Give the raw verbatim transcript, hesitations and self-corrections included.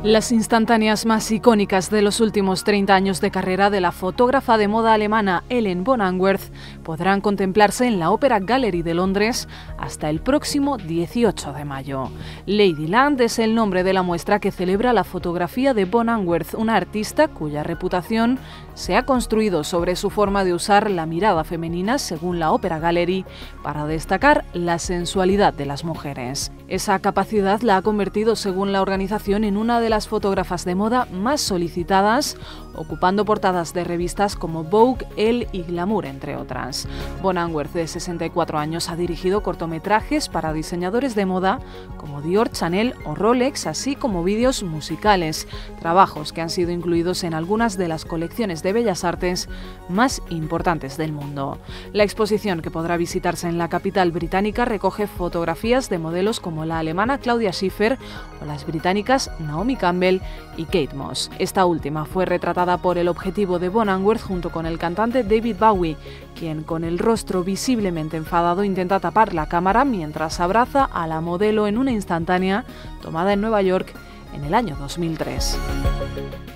Las instantáneas más icónicas de los últimos treinta años de carrera de la fotógrafa de moda alemana Ellen von Unwerth podrán contemplarse en la Opera Gallery de Londres hasta el próximo dieciocho de mayo. Ladyland es el nombre de la muestra que celebra la fotografía de von Unwerth, una artista cuya reputación se ha construido sobre su forma de usar la mirada femenina, según la Opera Gallery, para destacar la sensualidad de las mujeres. Esa capacidad la ha convertido, según la organización, en una de las fotógrafas de moda más solicitadas, ocupando portadas de revistas como Vogue, Elle y Glamour, entre otras. Von Unwerth, de sesenta y cuatro años, ha dirigido cortometrajes para diseñadores de moda como Dior, Chanel o Rolex, así como vídeos musicales, trabajos que han sido incluidos en algunas de las colecciones de bellas artes más importantes del mundo. La exposición, que podrá visitarse en la capital británica, recoge fotografías de modelos como la alemana Claudia Schiffer o las británicas Naomi Campbell y Kate Moss. Esta última fue retratada por el objetivo de von Unwerth junto con el cantante David Bowie, quien, con el rostro visiblemente enfadado, intenta tapar la cámara mientras abraza a la modelo en una instantánea tomada en Nueva York en el año dos mil tres.